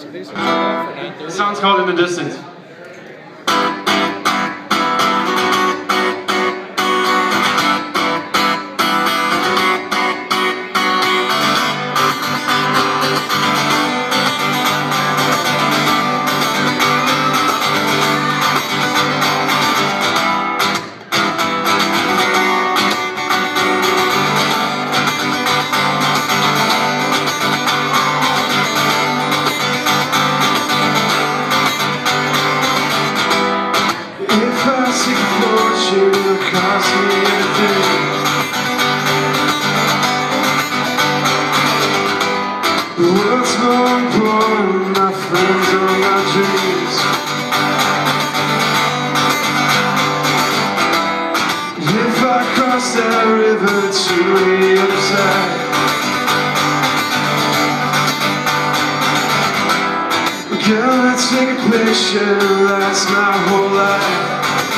The song's called In the Distance. Cost me everything. What's more important, my friends or my dreams? If I cross that river to the other side, gonna take a picture, that's my whole life.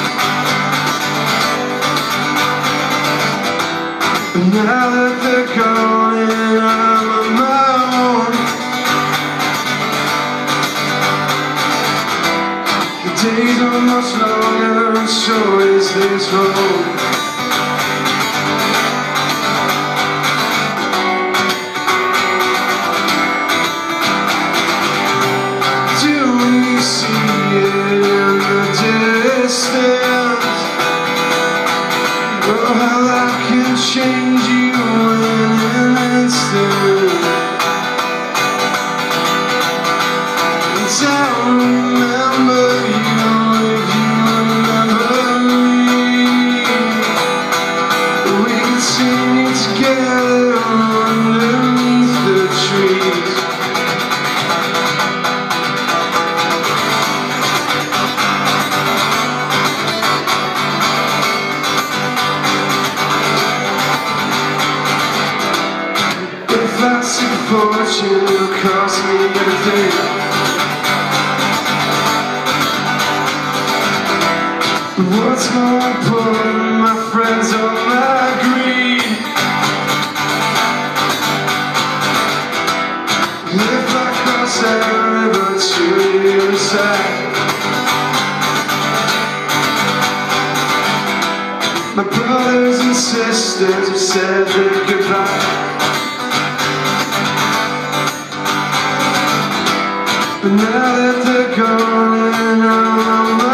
Now that they're gone and I'm on my own, the days are much longer and so is this road. Do we see it in the distance? Oh, how life can change you in an instant. And I'll remember you if you remember me. We can sing it together underneath the trees. Classic fortune will cost me everything. But what's more important, my friends, or my greed? If I cross that river to the other side, my brothers and sisters have said their goodbye. But now that they're gone and I'm on my